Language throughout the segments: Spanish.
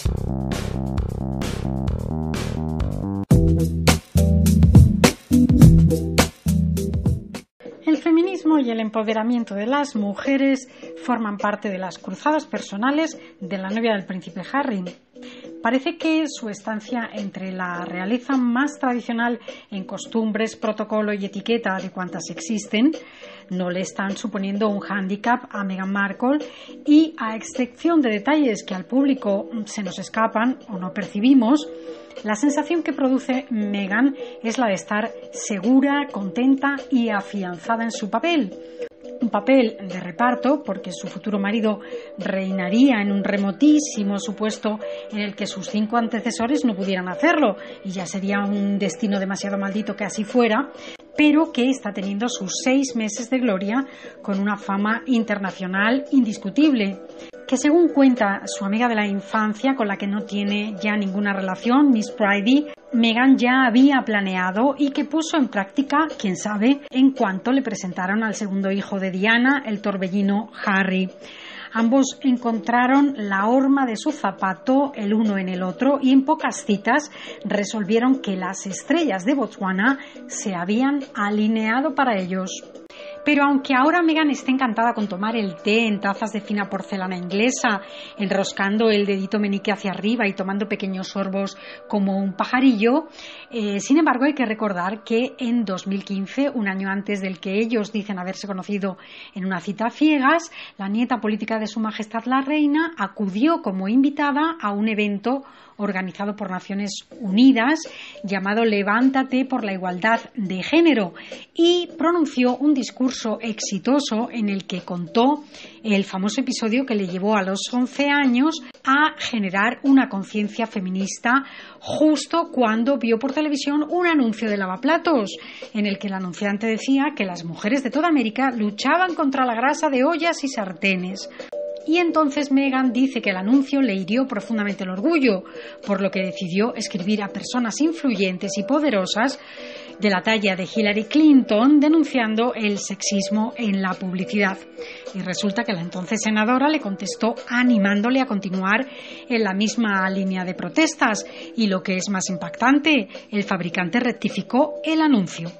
El feminismo y el empoderamiento de las mujeres forman parte de las cruzadas personales de la novia del príncipe Harry. Parece que su estancia entre la realeza más tradicional en costumbres, protocolo y etiqueta de cuantas existen no le están suponiendo un hándicap a Meghan Markle y, a excepción de detalles que al público se nos escapan o no percibimos, la sensación que produce Meghan es la de estar segura, contenta y afianzada en su papel. Un papel de reparto, porque su futuro marido reinaría en un remotísimo supuesto en el que sus 5 antecesores no pudieran hacerlo, y ya sería un destino demasiado maldito que así fuera, pero que está teniendo sus 6 meses de gloria con una fama internacional indiscutible, que según cuenta su amiga de la infancia, con la que no tiene ya ninguna relación, Miss Pridey, Meghan ya había planeado y que puso en práctica, quién sabe, en cuanto le presentaron al segundo hijo de Diana, el torbellino Harry. Ambos encontraron la horma de su zapato el uno en el otro y en pocas citas resolvieron que las estrellas de Botswana se habían alineado para ellos. Pero aunque ahora Meghan esté encantada con tomar el té en tazas de fina porcelana inglesa, enroscando el dedito meñique hacia arriba y tomando pequeños sorbos como un pajarillo, sin embargo hay que recordar que en 2015, un año antes del que ellos dicen haberse conocido en una cita a ciegas, la nieta política de Su Majestad la Reina acudió como invitada a un evento organizado por Naciones Unidas llamado Levántate por la Igualdad de Género y pronunció un discurso exitoso en el que contó el famoso episodio que le llevó a los 11 años a generar una conciencia feminista justo cuando vio por televisión un anuncio de lavaplatos en el que el anunciante decía que las mujeres de toda América luchaban contra la grasa de ollas y sartenes. Y entonces Meghan dice que el anuncio le hirió profundamente el orgullo, por lo que decidió escribir a personas influyentes y poderosas de la talla de Hillary Clinton denunciando el sexismo en la publicidad. Y resulta que la entonces senadora le contestó animándole a continuar en la misma línea de protestas y, lo que es más impactante, el fabricante rectificó el anuncio.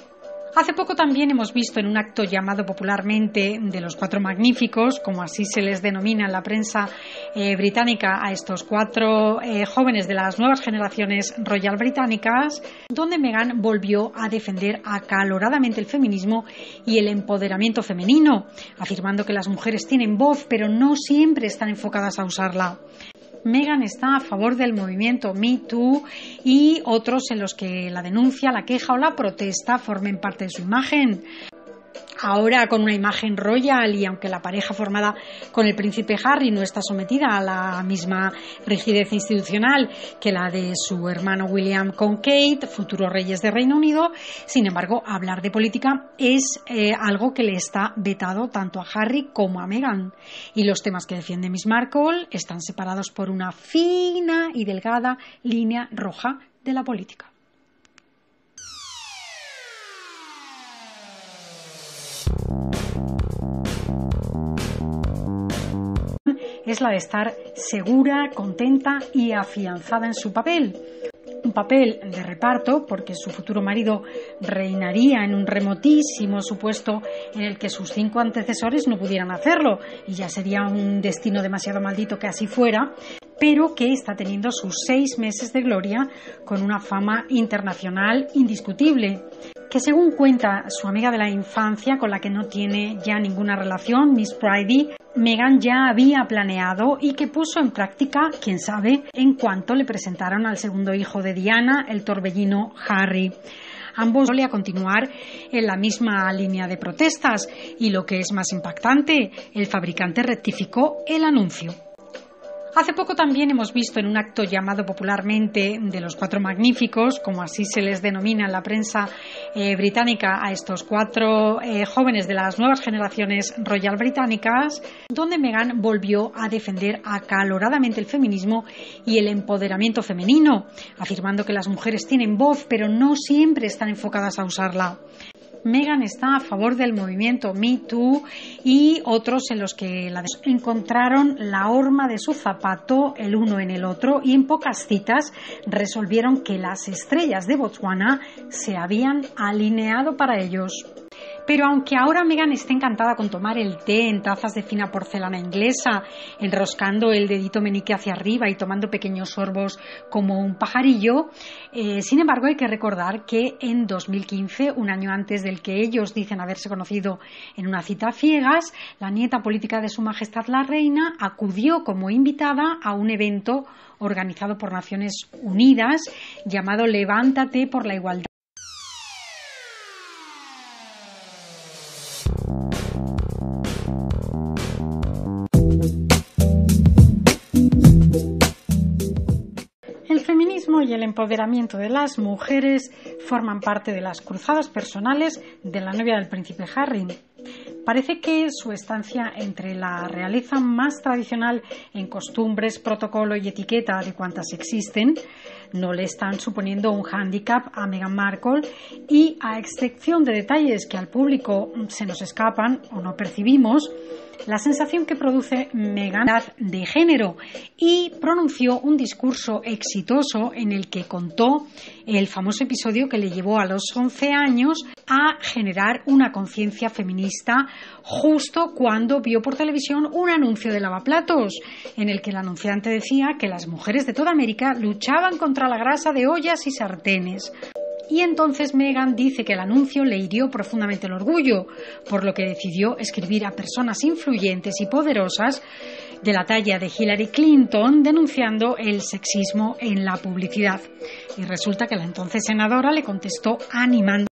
Hace poco también hemos visto en un acto llamado popularmente de los 4 magníficos, como así se les denomina en la prensa británica a estos 4 jóvenes de las nuevas generaciones royal británicas, donde Meghan volvió a defender acaloradamente el feminismo y el empoderamiento femenino, afirmando que las mujeres tienen voz, pero no siempre están enfocadas a usarla. Meghan está a favor del movimiento Me Too y otros en los que la denuncia, la queja o la protesta formen parte de su imagen. Ahora con una imagen royal y aunque la pareja formada con el príncipe Harry no está sometida a la misma rigidez institucional que la de su hermano William con Kate, futuros reyes de Reino Unido, sin embargo hablar de política es algo que le está vetado tanto a Harry como a Meghan, y los temas que defiende Miss Markle están separados por una fina y delgada línea roja de la política. Es la de estar segura, contenta y afianzada en su papel. Un papel de reparto, porque su futuro marido reinaría en un remotísimo supuesto en el que sus 5 antecesores no pudieran hacerlo, y ya sería un destino demasiado maldito que así fuera, pero que está teniendo sus 6 meses de gloria con una fama internacional indiscutible, que según cuenta su amiga de la infancia, con la que no tiene ya ninguna relación, Miss Pridey, Meghan ya había planeado y que puso en práctica, quién sabe, en cuanto le presentaron al segundo hijo de Diana, el torbellino Harry. Ambos a continuar en la misma línea de protestas y, lo que es más impactante, el fabricante rectificó el anuncio. Hace poco también hemos visto en un acto llamado popularmente de los 4 magníficos, como así se les denomina en la prensa británica a estos 4 jóvenes de las nuevas generaciones royal británicas, donde Meghan volvió a defender acaloradamente el feminismo y el empoderamiento femenino, afirmando que las mujeres tienen voz, pero no siempre están enfocadas a usarla. Meghan está a favor del movimiento Me Too y otros en los que la encontraron la horma de su zapato el uno en el otro y en pocas citas resolvieron que las estrellas de Botswana se habían alineado para ellos. Pero aunque ahora Meghan esté encantada con tomar el té en tazas de fina porcelana inglesa, enroscando el dedito meñique hacia arriba y tomando pequeños sorbos como un pajarillo, sin embargo hay que recordar que en 2015, un año antes del que ellos dicen haberse conocido en una cita a ciegas, la nieta política de Su Majestad la Reina acudió como invitada a un evento organizado por Naciones Unidas llamado Levántate por la Igualdad. El feminismo y el empoderamiento de las mujeres forman parte de las cruzadas personales de la novia del príncipe Harry. Parece que su estancia entre la realeza más tradicional en costumbres, protocolo y etiqueta de cuantas existen no le están suponiendo un hándicap a Meghan Markle y, a excepción de detalles que al público se nos escapan o no percibimos, la sensación que produce Meghan de género, y pronunció un discurso exitoso en el que contó el famoso episodio que le llevó a los 11 años a generar una conciencia feminista justo cuando vio por televisión un anuncio de lavaplatos en el que el anunciante decía que las mujeres de toda América luchaban contra la grasa de ollas y sartenes. Y entonces Meghan dice que el anuncio le hirió profundamente el orgullo, por lo que decidió escribir a personas influyentes y poderosas de la talla de Hillary Clinton denunciando el sexismo en la publicidad. Y resulta que la entonces senadora le contestó animando